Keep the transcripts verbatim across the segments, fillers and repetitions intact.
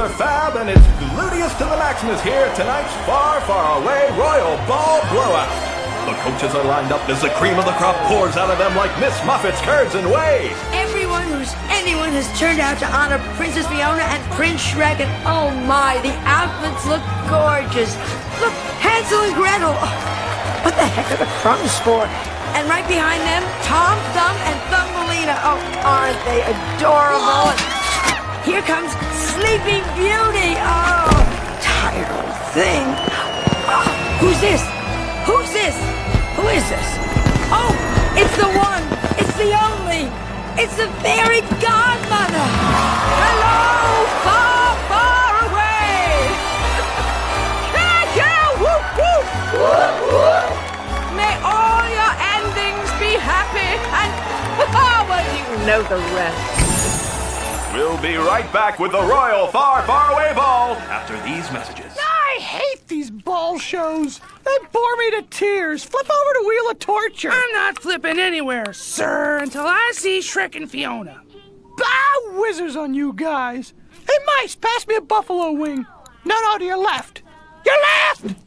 are fab, and it's gluteus to the maximus here at tonight's far, far away Royal Ball Blowout. The coaches are lined up as the cream of the crop pours out of them like Miss Muffet's curds and whey. Everyone who's anyone has turned out to honor Princess Fiona and Prince Shrek, and oh my, the outfits look gorgeous. Look, Hansel and Gretel. Oh, what the heck are the crumbs for? And right behind them, Tom, Thumb, and Thumbelina. Oh, aren't they adorable? And here comes Sleeping Beauty. Oh, tired old thing. Oh, who's this? Who's this? Who is this? Oh, it's the one. It's the only. It's the fairy godmother. Hello, far, far away. Yeah, yeah, whoop, whoop. Whoop, whoop. May all your endings be happy and, well, you know the rest. We'll be right back with the Royal Far, Far Away Ball after these messages. I hate these ball shows. They bore me to tears. Flip over to Wheel of Torture. I'm not flipping anywhere, sir, until I see Shrek and Fiona. Ah, whizzers on you guys. Hey, mice, pass me a buffalo wing. No, no, to your left. Your left!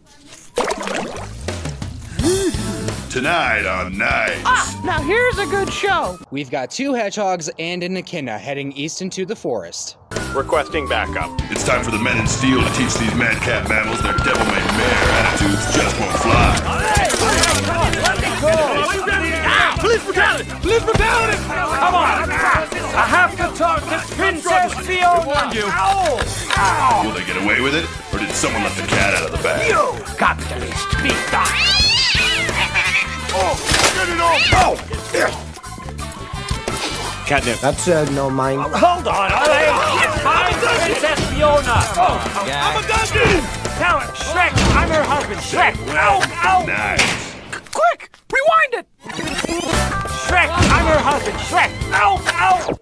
Tonight on Nights. Ah, now here's a good show. We've got two hedgehogs and an echidna heading east into the forest. Requesting backup. It's time for the men in steel to teach these madcap mammals their devil-may mare attitudes just won't fly. Hey, hey, come on, let me go! Police brutality! Police brutality! Come on! I have to talk to Princess Fiona! warned you. Ow! Ow! Will they get away with it, or did someone let the cat out of the bag? You capitalist! Be done! Oh! Get it off! Oh! Catnip. That's uh, no mine. Oh, hold on! I'm Princess Fiona! Oh, yeah. I'm a donkey! Tell her, Shrek! I'm her husband, Shrek! Ow! Ow! Nice. Quick! Rewind it! Shrek! I'm her husband, Shrek! Ow! Ow!